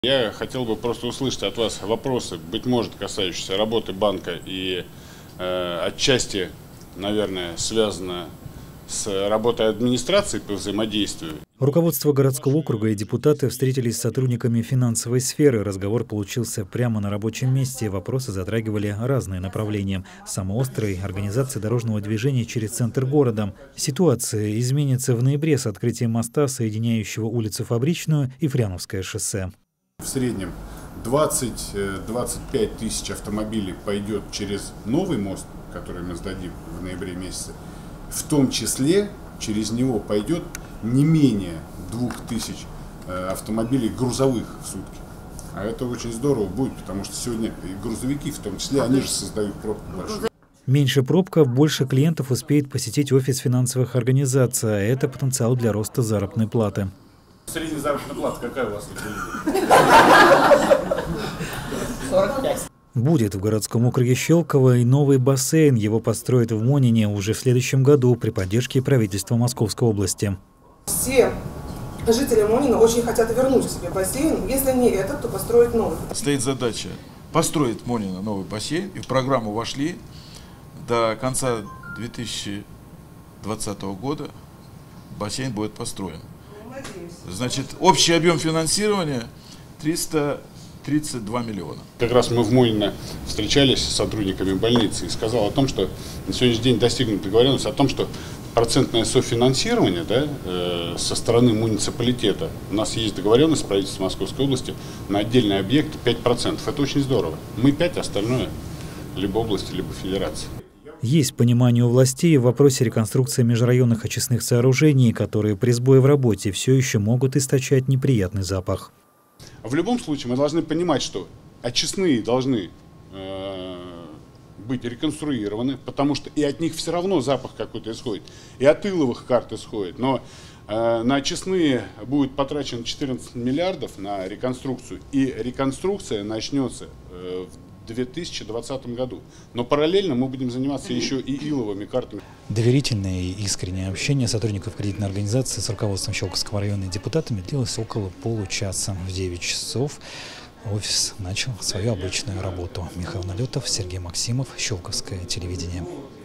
Я хотел бы просто услышать от вас вопросы, быть может, касающиеся работы банка и отчасти, наверное, связано с работой администрации по взаимодействию. Руководство городского округа и депутаты встретились с сотрудниками финансовой сферы. Разговор получился прямо на рабочем месте. Вопросы затрагивали разные направления. Самый острый – организация дорожного движения через центр города. Ситуация изменится в ноябре с открытием моста, соединяющего улицу Фабричную и Фряновское шоссе. В среднем 20-25 тысяч автомобилей пойдет через новый мост, который мы сдадим в ноябре месяце. В том числе через него пойдет не менее 2000 автомобилей грузовых в сутки. А это очень здорово будет, потому что сегодня и грузовики, в том числе, они же создают пробку большую. Меньше пробка, больше клиентов успеет посетить офис финансовых организаций. Это потенциал для роста заработной платы. Средняя заработная плата какая у вас? 45. Будет в городском округе Щелково и новый бассейн. Его построят в Монине уже в следующем году при поддержке правительства Московской области. Все жители Монина очень хотят вернуть себе бассейн. Если не этот, то построить новый. Стоит задача построить в Монино новый бассейн. И в программу вошли до конца 2020 года бассейн будет построен. Значит, общий объем финансирования 332 миллиона. Как раз мы в Монино встречались с сотрудниками больницы и сказал о том, что на сегодняшний день достигнута договоренность о том, что процентное софинансирование, да, со стороны муниципалитета, у нас есть договоренность с правительством Московской области на отдельный объект 5%. Это очень здорово. Мы 5%, остальное либо области, либо федерации. Есть понимание у властей в вопросе реконструкции межрайонных очистных сооружений, которые при сбое в работе все еще могут источать неприятный запах. В любом случае мы должны понимать, что очистные должны быть реконструированы, потому что и от них все равно запах какой-то исходит, и от иловых карт исходит. Но на очистные будет потрачено 14 миллиардов на реконструкцию, и реконструкция начнется в 2020 году. Но параллельно мы будем заниматься еще и иловыми картами. Доверительное и искреннее общение сотрудников кредитной организации с руководством Щелковского района и депутатами длилось около получаса. В 9 часов офис начал свою обычную работу. Михаил Налетов, Сергей Максимов, Щелковское телевидение.